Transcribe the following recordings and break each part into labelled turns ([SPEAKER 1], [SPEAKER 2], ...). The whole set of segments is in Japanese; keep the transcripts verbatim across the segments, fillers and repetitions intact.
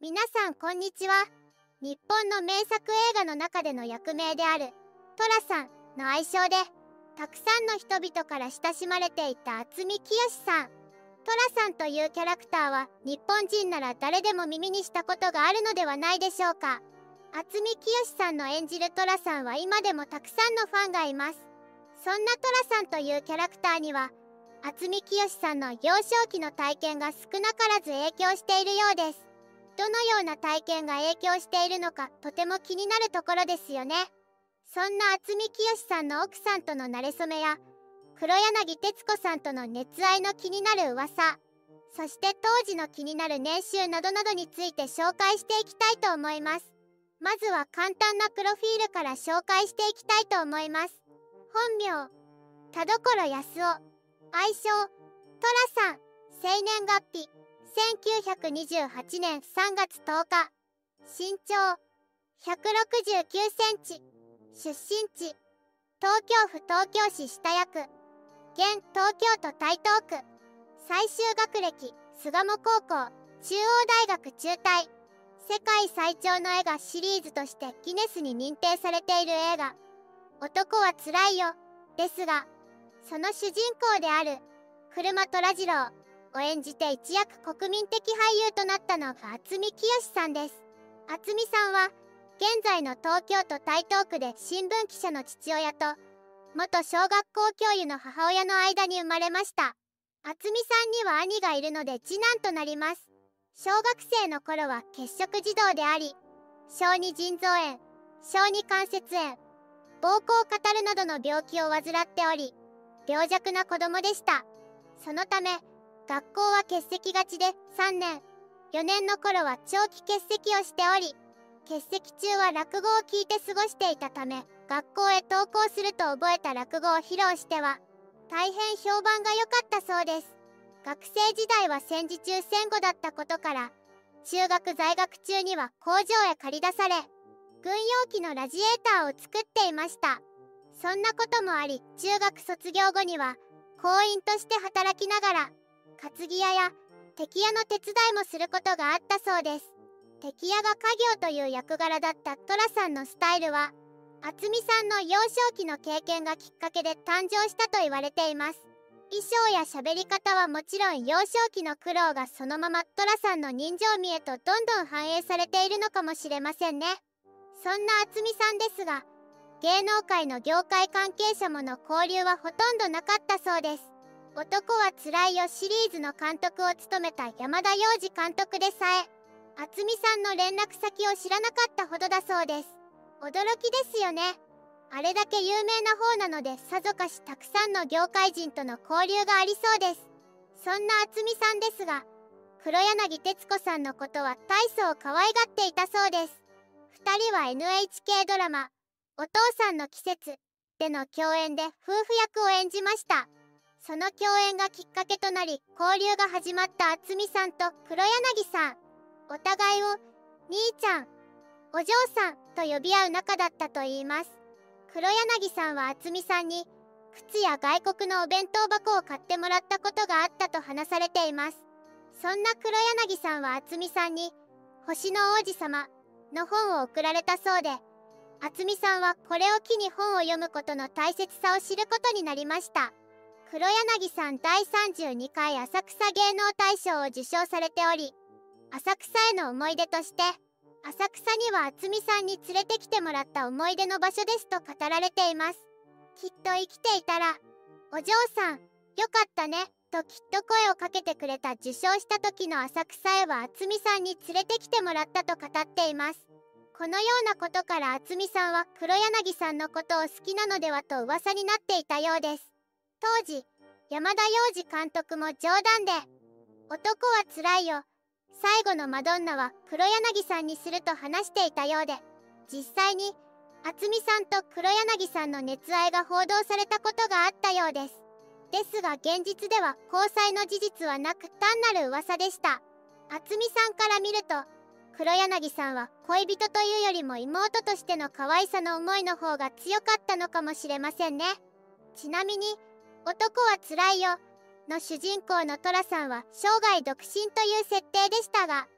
[SPEAKER 1] 皆さんこんにちは。日本の名作映画の中での役名であるトラさんの愛称でたくさんの人々から親しまれていた渥美清さん。トラさんというキャラクターは日本人なら誰でも耳にしたことがあるのではないでしょうか。渥美清さんの演じるトラさんは今でもたくさんのファンがいます。そんなトラさんというキャラクターには渥美清さんの幼少期の体験が少なからず影響しているようです。どのような体験が影響しているのかとても気になるところですよね。そんな渥美清さんの奥さんとの馴れ初めや黒柳徹子さんとの熱愛の気になる噂、そして当時の気になる年収などなどについて紹介していきたいと思います。まずは簡単なプロフィールから紹介していきたいと思います。本名田所康夫、愛称トラさん、生年月日せんきゅうひゃくにじゅうはちねんさんがつとおか、身長ひゃくろくじゅうきゅうセンチ、出身地東京府東京市下谷区、現東京都台東区、最終学歴巣鴨高校、中央大学中退。世界最長の映画シリーズとしてギネスに認定されている映画男はつらいよですが、その主人公である古間虎次郎を演じて一躍国民的俳優となったのが渥美清さんです。渥美さんは現在の東京都台東区で新聞記者の父親と元小学校教諭の母親の間に生まれました。渥美さんには兄がいるので次男となります。小学生の頃は欠食児童であり、小児腎臓炎、小児関節炎、膀胱を語るなどの病気を患っており、病弱な子供でした。そのため学校は欠席がちでさんねん、よねんの頃は長期欠席をしており、欠席中は落語を聞いて過ごしていたため、学校へ登校すると覚えた落語を披露しては大変評判が良かったそうです。学生時代は戦時中戦後だったことから、中学在学中には工場へ駆り出され、軍用機のラジエーターを作っていました。そんなこともあり、中学卒業後には工員として働きながら担ぎ屋や敵屋の手伝いもすることがあったそうです。敵屋が家業という役柄だったトラさんのスタイルは渥美さんの幼少期の経験がきっかけで誕生したと言われています。衣装や喋り方はもちろん幼少期の苦労がそのままトラさんの人情味へとどんどん反映されているのかもしれませんね。そんな渥美さんですが、芸能界の業界関係者もの交流はほとんどなかったそうです。男はつらいよシリーズの監督を務めた山田洋次監督でさえ、渥美さんの連絡先を知らなかったほどだそうです。驚きですよね。あれだけ有名な方なのでさぞかしたくさんの業界人との交流がありそうです。そんな渥美さんですが、黒柳徹子さんのことは大層可愛がっていたそうです。ふたりは エヌエイチケー ドラマ「お父さんの季節」での共演で夫婦役を演じました。その共演がきっかけとなり交流が始まった渥美さんと黒柳さん、お互いを兄ちゃん、お嬢さんと呼び合う仲だったといいます。黒柳さんは渥美さんに靴や外国のお弁当箱を買ってもらったことがあったと話されています。そんな黒柳さんは渥美さんに星の王子様の本を贈られたそうで、渥美さんはこれを機に本を読むことの大切さを知ることになりました。黒柳さんだいさんじゅうにかい浅草芸能大賞を受賞されており、浅草への思い出として浅草には渥美さんに連れてきてもらった思い出の場所ですと語られています。きっと生きていたらお嬢さんよかったねときっと声をかけてくれた受賞した時の浅草へは渥美さんに連れてきてもらったと語っています。このようなことから渥美さんは黒柳さんのことを好きなのではと噂になっていたようです。当時山田洋次監督も冗談で男はつらいよ最後のマドンナは黒柳さんにすると話していたようで、実際に渥美さんと黒柳さんの熱愛が報道されたことがあったようです。ですが現実では交際の事実はなく単なる噂でした。渥美さんから見ると黒柳さんは恋人というよりも妹としての可愛さの思いの方が強かったのかもしれませんね。ちなみに男はつらいよの主人公のトラさんは生涯独身という設定でしたが、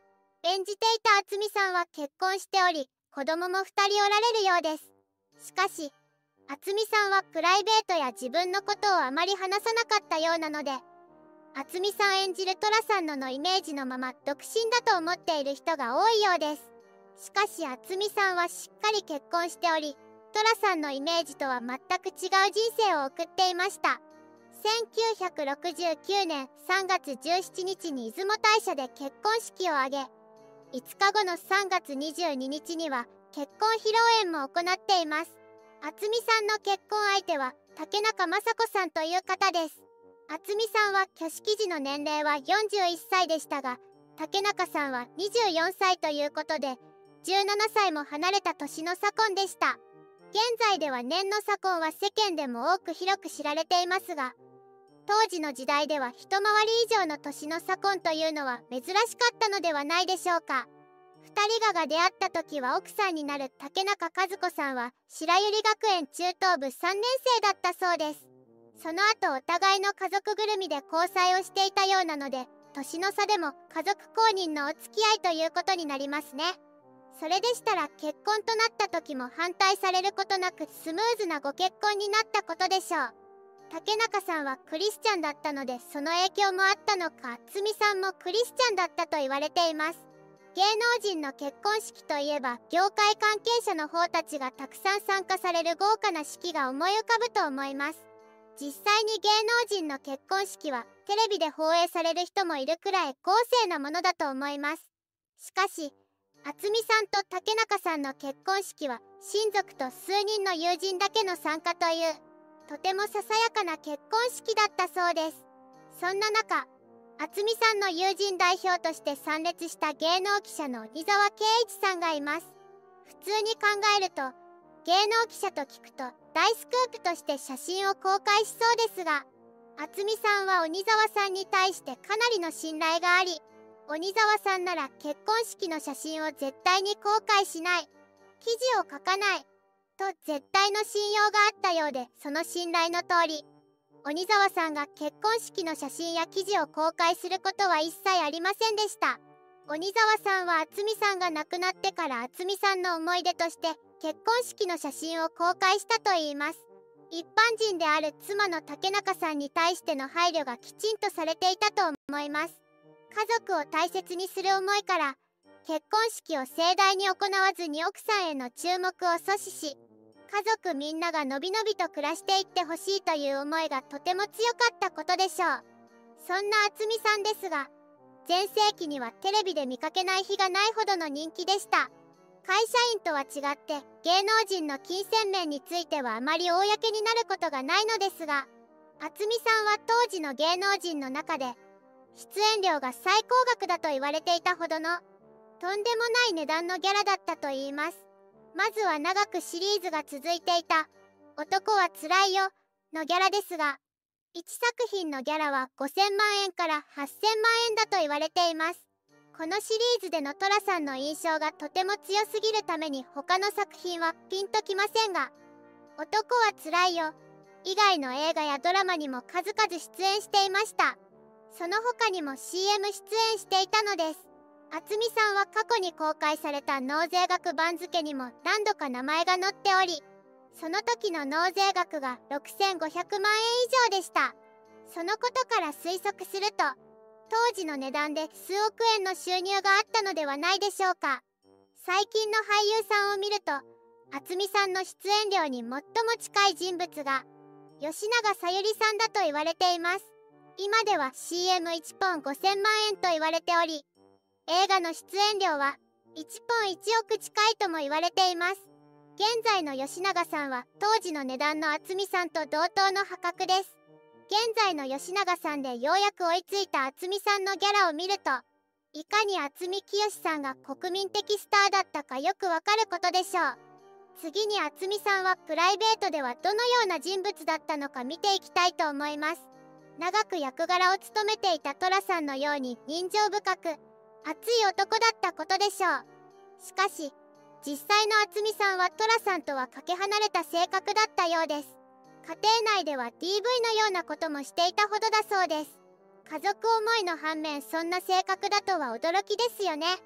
[SPEAKER 1] 演じていた渥美さんは結婚しており、子供もふたりおられるようです。しかし、渥美さんはプライベートや自分のことをあまり話さなかったようなので、渥美さん演じる寅さんののイメージのまま独身だと思っている人が多いようです。しかし渥美さんはしっかり結婚しており、寅さんのイメージとは全く違う人生を送っていました。せんきゅうひゃくろくじゅうきゅうねんさんがつじゅうしちにちに出雲大社で結婚式を挙げ、いつかごのさんがつにじゅうににちには結婚披露宴も行っています。渥美さんの結婚相手は竹中正子さんという方です。渥美さんは挙式時の年齢はよんじゅういっさいでしたが、竹中さんはにじゅうよんさいということで、じゅうななさいも離れた年の差婚でした。現在では年の差婚は世間でも多く広く知られていますが、当時の時代では一回り以上の年の差婚というのは珍しかったのではないでしょうか。二人がが出会った時は奥さんになる竹中和子さんは白百合学園中等部さんねんせいだったそうです。その後お互いの家族ぐるみで交際をしていたようなので、年の差でも家族公認のお付き合いということになりますね。それでしたら結婚となった時も反対されることなくスムーズなご結婚になったことでしょう。竹中さんはクリスチャンだったので、その影響もあったのか渥美さんもクリスチャンだったと言われています。芸能人の結婚式といえば業界関係者の方たちがたくさん参加される豪華な式が思い浮かぶと思います。実際に芸能人の結婚式はテレビで放映される人もいるくらい豪勢なものだと思います。しかし渥美さんと竹中さんの結婚式は親族と数人の友人だけの参加というとてもささやかな結婚式だったそうです。そんな中、渥美さんの友人代表として参列した芸能記者の鬼沢圭一さんがいます。普通に考えると、芸能記者と聞くと大スクープとして写真を公開しそうですが、渥美さんは鬼沢さんに対してかなりの信頼があり、鬼沢さんなら結婚式の写真を絶対に公開しない、記事を書かない、と絶対の信用があったようで、その信頼の通り、鬼沢さんが結婚式の写真や記事を公開することは一切ありませんでした。鬼沢さんは渥美さんが亡くなってから渥美さんの思い出として結婚式の写真を公開したといいます。一般人である妻の竹中さんに対しての配慮がきちんとされていたと思います。家族を大切にする思いから、結婚式を盛大に行わずに奥さんへの注目を阻止し、家族みんながのびのびと暮らしていってほしいという思いがとても強かったことでしょう。そんな渥美さんですが、全盛期にはテレビで見かけない日がないほどの人気でした。会社員とは違って芸能人の金銭面についてはあまり公になることがないのですが、渥美さんは当時の芸能人の中で出演料が最高額だと言われていたほどのとんでもない値段のギャラだったといいます。まずは長くシリーズが続いていた「男はつらいよ」のギャラですが、いちさく品のギャラはごせんまんえんからはっせんまんえんだと言われています。このシリーズでの寅さんの印象がとても強すぎるために他の作品はピンときませんが、「男はつらいよ」以外の映画やドラマにも数々出演していました。その他にも シーエム 出演していたのです。渥美さんは過去に公開された納税額番付にも何度か名前が載っており、その時の納税額がろくせんごひゃくまんえん以上でした。そのことから推測すると、当時の値段で数億円の収入があったのではないでしょうか。最近の俳優さんを見ると、渥美さんの出演料に最も近い人物が吉永小百合さんだと言われています。今では シーエムいち 本ごせんまんえんと言われており、映画の出演料はいちポンいちおく近いとも言われています。現在の吉永さんは当時の値段の渥美さんと同等の破格です。現在の吉永さんでようやく追いついた渥美さんのギャラを見ると、いかに渥美清さんが国民的スターだったかよくわかることでしょう。次に渥美さんはプライベートではどのような人物だったのか見ていきたいと思います。長く役柄を務めていた寅さんのように人情深く熱い男だったことでしょう。しかし実際の渥美さんは寅さんとはかけ離れた性格だったようです。家庭内では ディーブイ のようなこともしていたほどだそうです。家族思いの反面そんな性格だとは驚きですよね。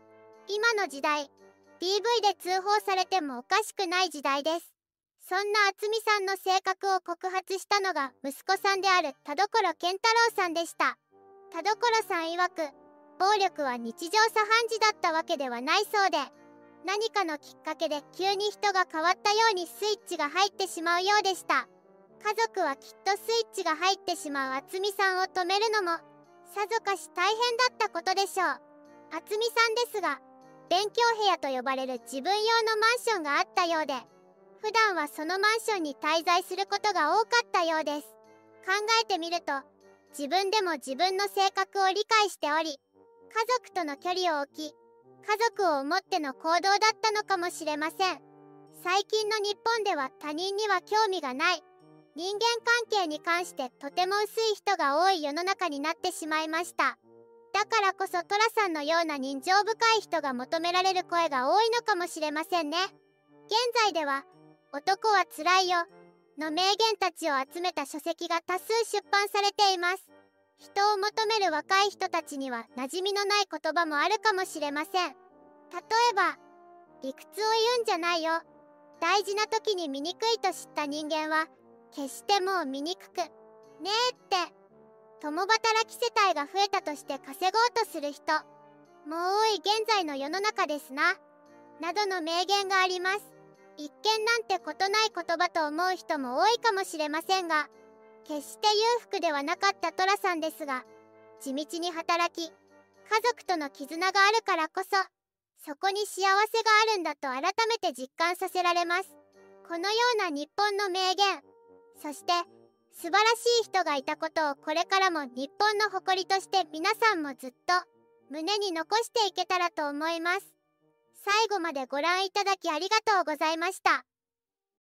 [SPEAKER 1] 今の時代、ディーブイ で通報されてもおかしくない時代です。そんな渥美さんの性格を告発したのが息子さんである田所健太郎さんでした。田所さん曰く、暴力は日常茶飯事だったわけではないそうで、何かのきっかけで急に人が変わったようにスイッチが入ってしまうようでした。家族はきっとスイッチが入ってしまう渥美さんを止めるのも、さぞかし大変だったことでしょう。渥美さんですが、勉強部屋と呼ばれる自分用のマンションがあったようで、普段はそのマンションに滞在することが多かったようです。考えてみると、自分でも自分の性格を理解しており、家族との距離を置き、家族を思っての行動だったのかもしれません。最近の日本では他人には興味がない、人間関係に関してとても薄い人が多い世の中になってしまいました。だからこそトラさんのような人情深い人が求められる声が多いのかもしれませんね。現在では、男はつらいよの名言たちを集めた書籍が多数出版されています。人を求める若い人たちには馴染みのない言葉もあるかもしれません。例えば、理屈を言うんじゃないよ。大事な時に醜いと知った人間は、決してもう醜く、ねえって、共働き世帯が増えたとして稼ごうとする人、もう多い現在の世の中ですな。などの名言があります。一見なんてことない言葉と思う人も多いかもしれませんが、決して裕福ではなかったトラさんですが、地道に働き、家族との絆があるからこそ、そこに幸せがあるんだと改めて実感させられます。このような日本の名言、そして素晴らしい人がいたことをこれからも日本の誇りとして皆さんもずっと胸に残していけたらと思います。最後までご覧いただきありがとうございました。